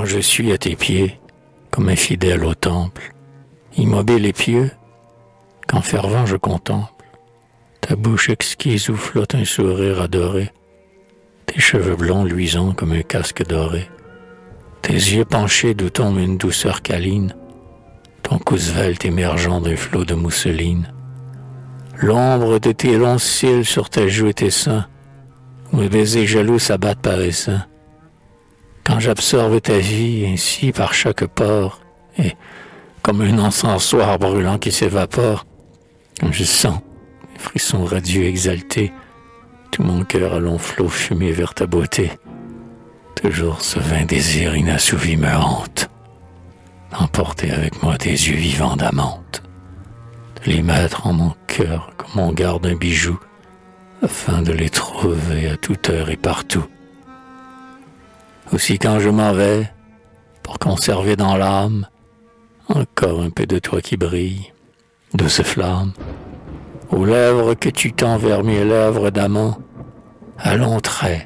quand je suis à tes pieds, comme un fidèle au temple, immobile et pieux, quand fervent je contemple ta bouche exquise où flotte un sourire adoré, tes cheveux blonds luisants comme un casque doré, tes yeux penchés d'où tombe une douceur câline, ton cou svelte émergeant d'un flot de mousseline, l'ombre de tes longs cils sur ta joue et tes seins, où mes baisers jaloux s'abattent par les seins. Quand j'absorbe ta vie ainsi par chaque pore, et comme un encensoir brûlant qui s'évapore, je sens mes frissons radieux exaltés, tout mon cœur à long flot fumé vers ta beauté. Toujours ce vain désir inassouvi me hante, d'emporter avec moi tes yeux vivants d'amante, de les mettre en mon cœur comme on garde un bijou, afin de les trouver à toute heure et partout. Aussi quand je m'en vais, pour conserver dans l'âme encore un peu de toi qui brille, douce flamme, aux lèvres que tu tends vers mes lèvres d'amant, à longs traits,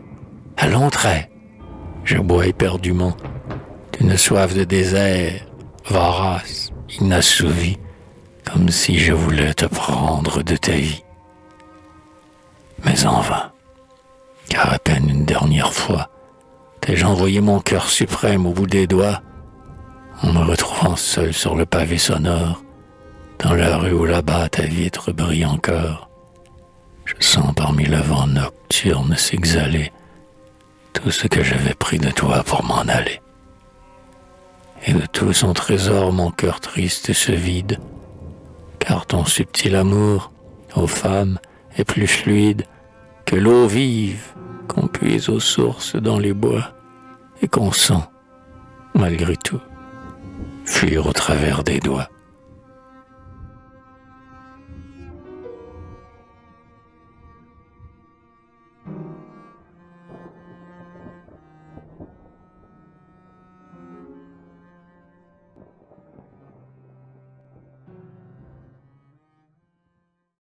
je bois éperdument d'une soif de désert, vorace, inassouvie, comme si je voulais te prendre de ta vie. Mais en vain, car à peine une dernière fois, t'ai-je envoyé mon cœur suprême au bout des doigts, en me retrouvant seul sur le pavé sonore, dans la rue où là-bas ta vitre brille encore. Je sens parmi le vent nocturne s'exhaler tout ce que j'avais pris de toi pour m'en aller. Et de tout son trésor mon cœur triste se vide, car ton subtil amour, ô femme, est plus fluide que l'eau vive qu'on puise aux sources dans les bois et qu'on sent, malgré tout, fuir au travers des doigts.